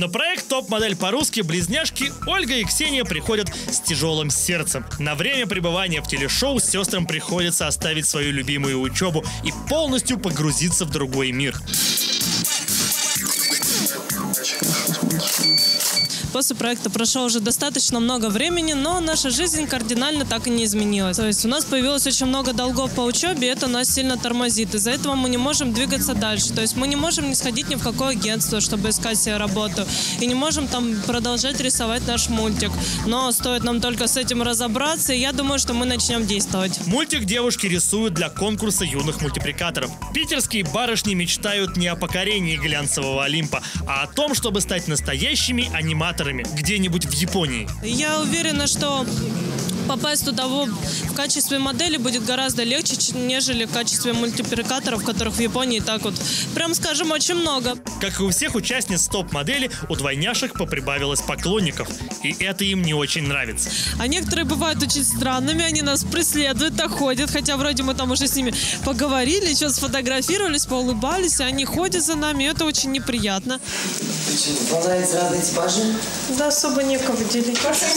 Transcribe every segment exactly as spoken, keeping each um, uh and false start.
На проект «Топ-модель по-русски» близняшки Ольга и Ксения приходят с тяжелым сердцем. На время пребывания в телешоу сестрам приходится оставить свою любимую учебу и полностью погрузиться в другой мир. После проекта прошло уже достаточно много времени, но наша жизнь кардинально так и не изменилась. То есть у нас появилось очень много долгов по учебе, и это нас сильно тормозит. Из-за этого мы не можем двигаться дальше. То есть мы не можем не сходить ни в какое агентство, чтобы искать себе работу. И не можем там продолжать рисовать наш мультик. Но стоит нам только с этим разобраться, и я думаю, что мы начнем действовать. Мультик девушки рисуют для конкурса юных мультипликаторов. Питерские барышни мечтают не о покорении глянцевого Олимпа, а о том, чтобы стать настоящими аниматорами где-нибудь в Японии. Я уверена, что попасть туда в качестве модели будет гораздо легче, нежели в качестве мультипликаторов, которых в Японии так вот, прям скажем, очень много. Как и у всех участниц топ-модели, у двойняшек поприбавилось поклонников, и это им не очень нравится. А некоторые бывают очень странными, они нас преследуют, находят, хотя вроде мы там уже с ними поговорили, еще сфотографировались, поулыбались, и они ходят за нами, и это очень неприятно. Вам нравятся разные типажи? Да, особо некого делить.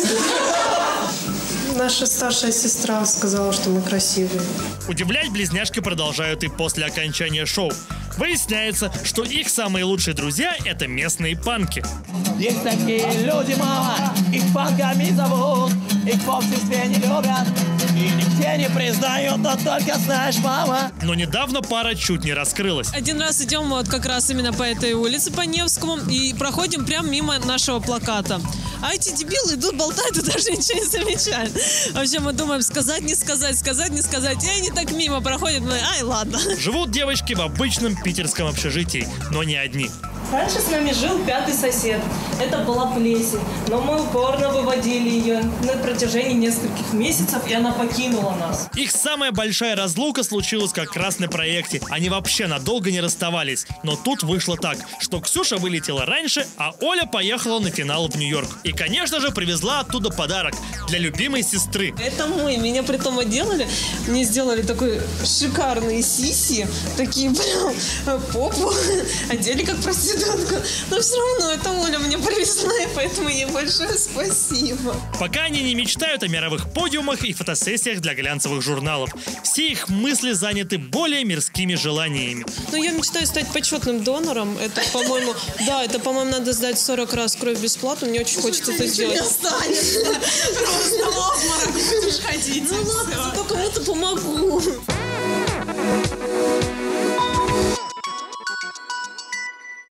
Наша старшая сестра сказала, что мы красивые. Удивлять близняшки продолжают и после окончания шоу. Выясняется, что их самые лучшие друзья – это местные панки. Есть такие люди, мама, их панками зовут, их в обществе не любят, и нигде не признают, но только знаешь, мама. Но недавно пара чуть не раскрылась. Один раз идем вот как раз именно по этой улице, по Невскому, и проходим прямо мимо нашего плаката. А эти дебилы идут, болтают и даже ничего не замечают. Вообще мы думаем, сказать, не сказать, сказать, не сказать. И они так мимо проходят, мы, ай, ладно. Живут девочки в обычном питерском общежитии, но не одни. Раньше с нами жил пятый сосед. Это была плесень. Но мы упорно выводили ее на протяжении нескольких месяцев, и она покинула нас. Их самая большая разлука случилась как раз на проекте. Они вообще надолго не расставались. Но тут вышло так, что Ксюша вылетела раньше, а Оля поехала на финал в Нью-Йорк. И, конечно же, привезла оттуда подарок для любимой сестры. Это мой. Меня притом отделали. Мне сделали такой шикарные сиси. Такие прям попу. Одели как проститутка. Но все равно это Оля мне привезла, и поэтому ей большое спасибо. Пока они не мечтают о мировых подиумах и фотосессиях для глянцевых журналов. Все их мысли заняты более мирскими желаниями. Ну, я мечтаю стать почетным донором. Это, по-моему, да, это, по-моему, надо сдать сорок раз кровь бесплатно. Мне очень хочется это сделать. Просто в обморок будешь ходить. Ну ладно, зато кому-то помогу.